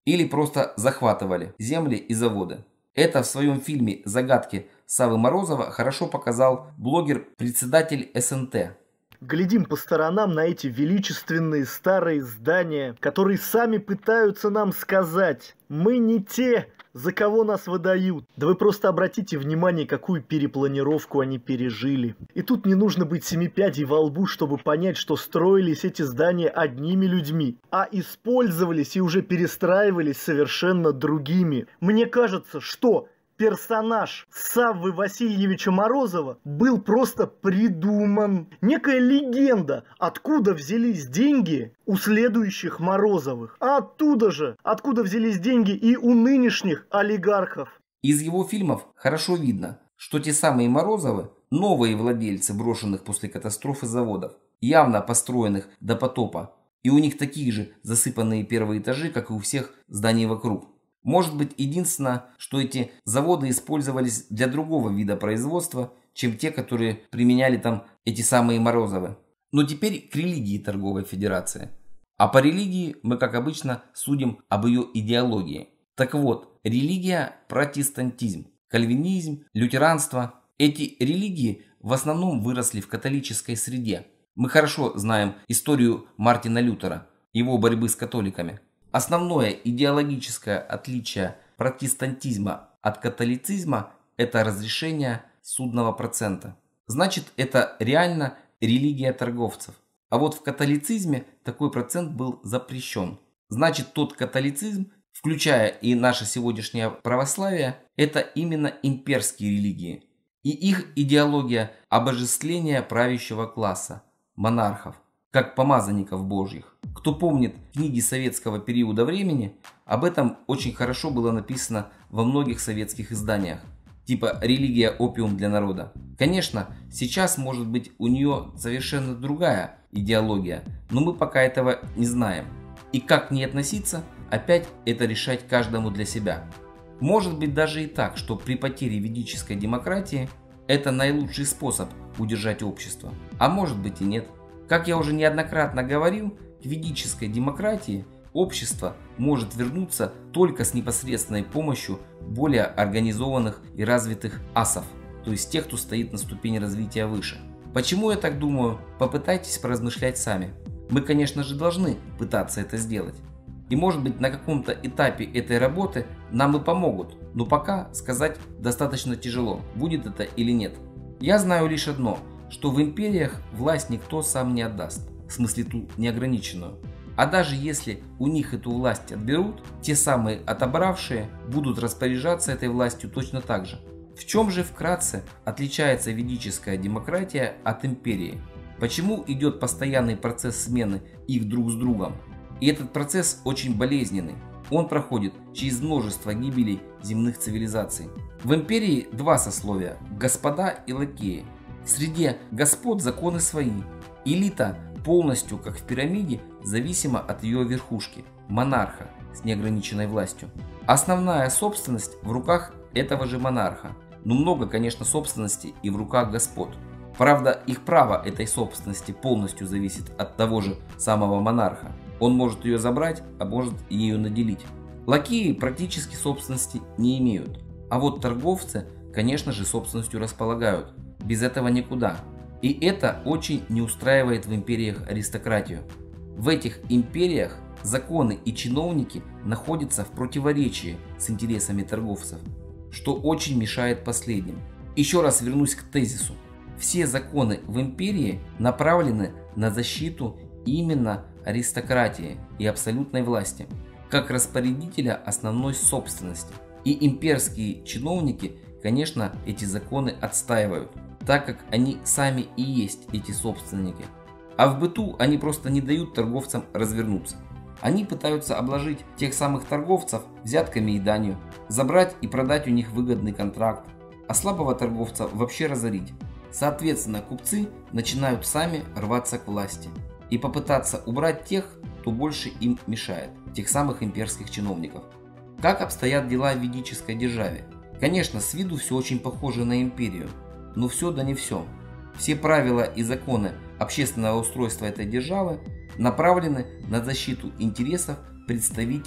Speaker 1: или просто захватывали земли и заводы. Это в своем фильме «Загадки Саввы Морозова» хорошо показал блогер-председатель эс эн тэ.
Speaker 5: Глядим по сторонам на эти величественные старые здания, которые сами пытаются нам сказать: мы не те, за кого нас выдают. Да вы просто обратите внимание, какую перепланировку они пережили. И тут не нужно быть семи пядей во лбу, чтобы понять, что строились эти здания одними людьми, а использовались и уже перестраивались совершенно другими. Мне кажется, что персонаж Саввы Васильевича Морозова был просто придуман. Некая легенда, откуда взялись деньги у следующих Морозовых. А оттуда же, откуда взялись деньги и у нынешних олигархов.
Speaker 1: Из его фильмов хорошо видно, что те самые Морозовы – новые владельцы брошенных после катастрофы заводов, явно построенных до потопа. И у них такие же засыпанные первые этажи, как и у всех зданий вокруг. Может быть, единственное, что эти заводы использовались для другого вида производства, чем те, которые применяли там эти самые Морозовы. Но теперь к религии торговой федерации. А по религии мы, как обычно, судим об ее идеологии. Так вот, религия – протестантизм, кальвинизм, лютеранство. Эти религии в основном выросли в католической среде. Мы хорошо знаем историю Мартина Лютера, его борьбы с католиками. Основное идеологическое отличие протестантизма от католицизма – это разрешение судного процента. Значит, это реально религия торговцев. А вот в католицизме такой процент был запрещен. Значит, тот католицизм, включая и наше сегодняшнее православие, это именно имперские религии. И их идеология обожествления правящего класса, монархов, как помазанников божьих. Кто помнит книги советского периода времени, об этом очень хорошо было написано во многих советских изданиях. Типа «Религия – опиум для народа». Конечно, сейчас может быть у нее совершенно другая идеология, но мы пока этого не знаем. И как к ней относиться, опять это решать каждому для себя. Может быть даже и так, что при потере ведической демократии это наилучший способ удержать общество. А может быть и нет. Как я уже неоднократно говорил, к ведической демократии общество может вернуться только с непосредственной помощью более организованных и развитых асов, то есть тех, кто стоит на ступени развития выше. Почему я так думаю? Попытайтесь поразмышлять сами. Мы, конечно же, должны пытаться это сделать. И может быть на каком-то этапе этой работы нам и помогут, но пока сказать достаточно тяжело, будет это или нет. Я знаю лишь одно, что в империях власть никто сам не отдаст, в смысле ту неограниченную. А даже если у них эту власть отберут, те самые отобравшие будут распоряжаться этой властью точно так же. В чем же вкратце отличается ведическая демократия от империи? Почему идет постоянный процесс смены их друг с другом? И этот процесс очень болезненный. Он проходит через множество гибелей земных цивилизаций. В империи два сословия – господа и лакеи. В среде господ законы свои. Элита полностью, как в пирамиде, зависима от ее верхушки – монарха с неограниченной властью. Основная собственность в руках этого же монарха. Но много, конечно, собственности и в руках господ. Правда, их право этой собственности полностью зависит от того же самого монарха. Он может ее забрать, а может и ее наделить. Лакеи практически собственности не имеют. А вот торговцы, конечно же, собственностью располагают. Без этого никуда. И это очень не устраивает в империях аристократию. В этих империях законы и чиновники находятся в противоречии с интересами торговцев, что очень мешает последним. Еще раз вернусь к тезису. Все законы в империи направлены на защиту именно аристократии и абсолютной власти, как распорядителя основной собственности. И имперские чиновники, конечно, эти законы отстаивают, так как они сами и есть эти собственники. А в быту они просто не дают торговцам развернуться. Они пытаются обложить тех самых торговцев взятками и данью, забрать и продать у них выгодный контракт, а слабого торговца вообще разорить. Соответственно, купцы начинают сами рваться к власти и попытаться убрать тех, кто больше им мешает, тех самых имперских чиновников. Как обстоят дела в ведической державе? Конечно, с виду все очень похоже на империю, но все да не все. Все правила и законы общественного устройства этой державы направлены на защиту интересов представителей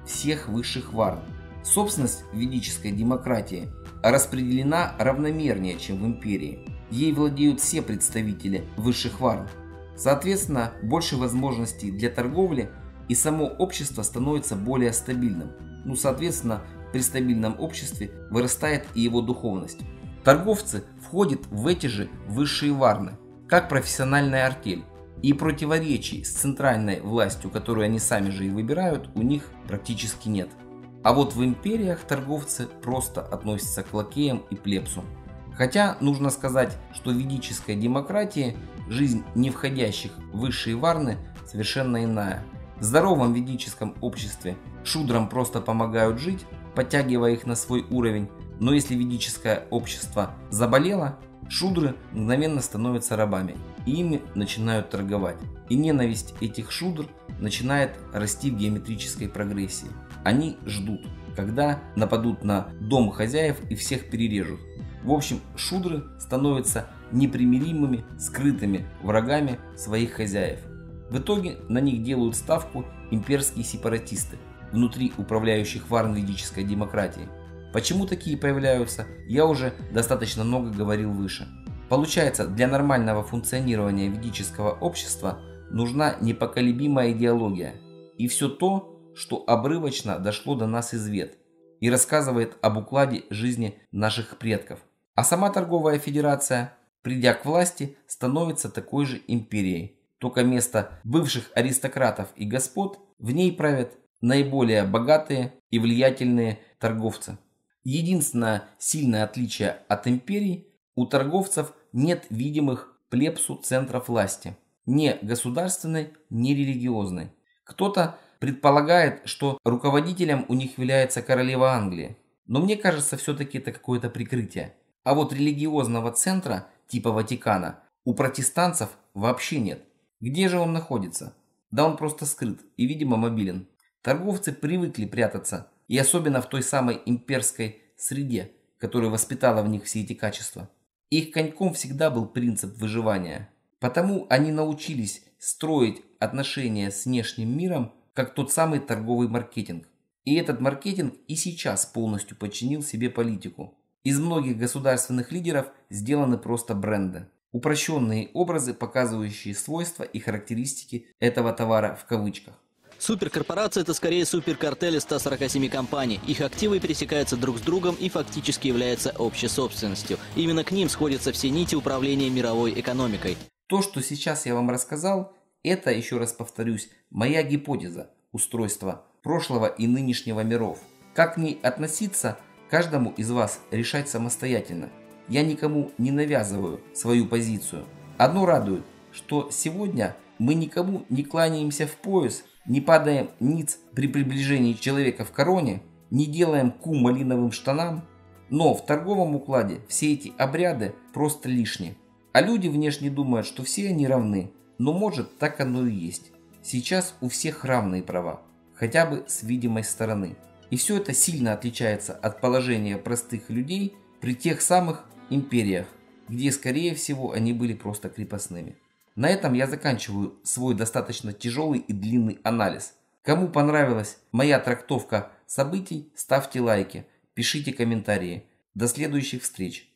Speaker 1: всех высших варн. Собственность в ведической демократии распределена равномернее, чем в империи. Ей владеют все представители высших варн. Соответственно, больше возможностей для торговли, и само общество становится более стабильным. Ну, соответственно, при стабильном обществе вырастает и его духовность. Торговцы входят в эти же высшие варны, как профессиональная артель. И противоречий с центральной властью, которую они сами же и выбирают, у них практически нет. А вот в империях торговцы просто относятся к лакеям и плебсу. Хотя нужно сказать, что в ведической демократии жизнь не входящих в высшие варны совершенно иная. В здоровом ведическом обществе шудрам просто помогают жить, подтягивая их на свой уровень, но если ведическое общество заболело, шудры мгновенно становятся рабами, и ими начинают торговать. И ненависть этих шудр начинает расти в геометрической прогрессии. Они ждут, когда нападут на дом хозяев и всех перережут. В общем, шудры становятся непримиримыми, скрытыми врагами своих хозяев. В итоге на них делают ставку имперские сепаратисты внутри управляющих варн ведической демократии. Почему такие появляются, я уже достаточно много говорил выше. Получается, для нормального функционирования ведического общества нужна непоколебимая идеология и все то, что обрывочно дошло до нас из вед и рассказывает об укладе жизни наших предков. А сама торговая федерация, придя к власти, становится такой же империей. Только вместо бывших аристократов и господ в ней правят наиболее богатые и влиятельные торговцы. Единственное сильное отличие от империй – у торговцев нет видимых плебсу центров власти, ни государственной, ни религиозной. Кто-то предполагает, что руководителем у них является королева Англии, но мне кажется, все-таки это какое-то прикрытие. А вот религиозного центра, типа Ватикана, у протестантцев вообще нет. Где же он находится? Да он просто скрыт и, видимо, мобилен. Торговцы привыкли прятаться, и особенно в той самой имперской среде, которая воспитала в них все эти качества. Их коньком всегда был принцип выживания. Потому они научились строить отношения с внешним миром, как тот самый торговый маркетинг. И этот маркетинг и сейчас полностью подчинил себе политику. Из многих государственных лидеров сделаны просто бренды. Упрощенные образы, показывающие свойства и характеристики этого товара в кавычках.
Speaker 6: Суперкорпорация – это скорее суперкартель из ста сорока семи компаний. Их активы пересекаются друг с другом и фактически являются общей собственностью. Именно к ним сходятся все нити управления мировой экономикой.
Speaker 1: То, что сейчас я вам рассказал, это, еще раз повторюсь, моя гипотеза устройства прошлого и нынешнего миров. Как к ней относиться, каждому из вас решать самостоятельно. Я никому не навязываю свою позицию. Одно радует, что сегодня мы никому не кланяемся в пояс, не падаем ниц при приближении человека в короне, не делаем ку малиновым штанам, но в торговом укладе все эти обряды просто лишние. А люди внешне думают, что все они равны, но может так оно и есть. Сейчас у всех равные права, хотя бы с видимой стороны. И все это сильно отличается от положения простых людей при тех самых империях, где, скорее всего, они были просто крепостными. На этом я заканчиваю свой достаточно тяжелый и длинный анализ. Кому понравилась моя трактовка событий, ставьте лайки, пишите комментарии. До следующих встреч!